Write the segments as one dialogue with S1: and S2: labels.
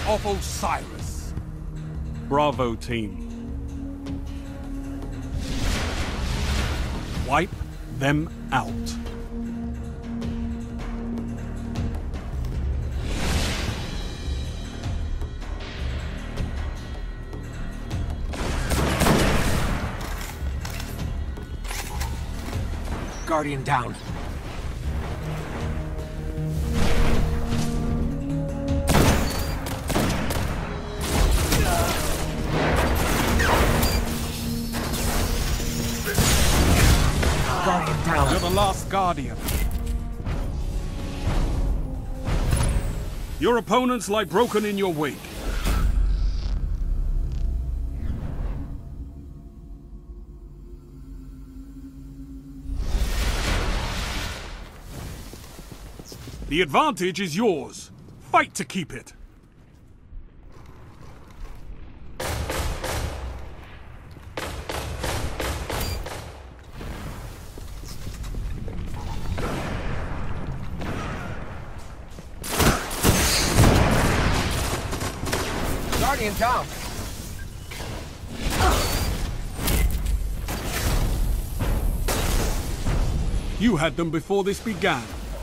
S1: of Osiris. Bravo, team. Wipe them out.
S2: Guardian down. Guardian down.
S1: You're the last Guardian. Your opponents lie broken in your wake. The advantage is yours. Fight to keep it.
S2: Guardian down.
S1: You had them before this began.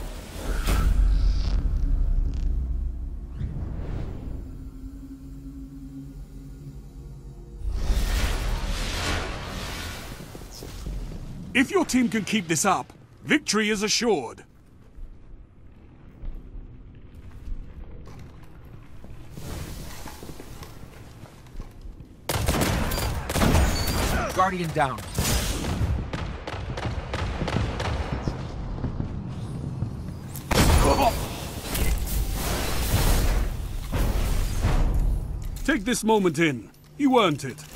S1: If your team can keep this up, victory is assured.
S2: Guardian down.
S1: Take this moment in. You earned it.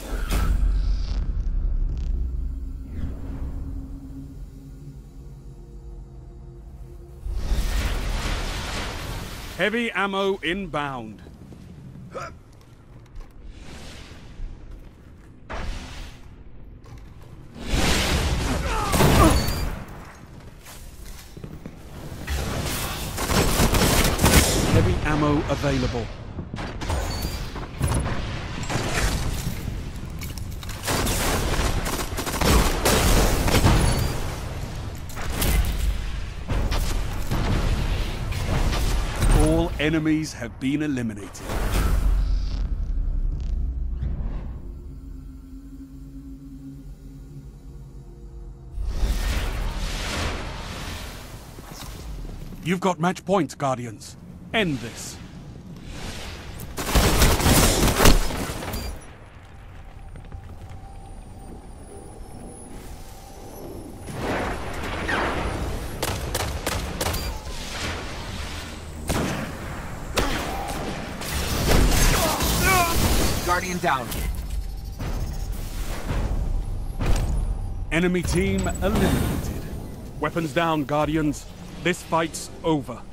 S1: Heavy ammo inbound. Heavy ammo available. All enemies have been eliminated. You've got match point, Guardians. End this.
S2: Guardian down.
S1: Enemy team eliminated. Weapons down, Guardians. This fight's over.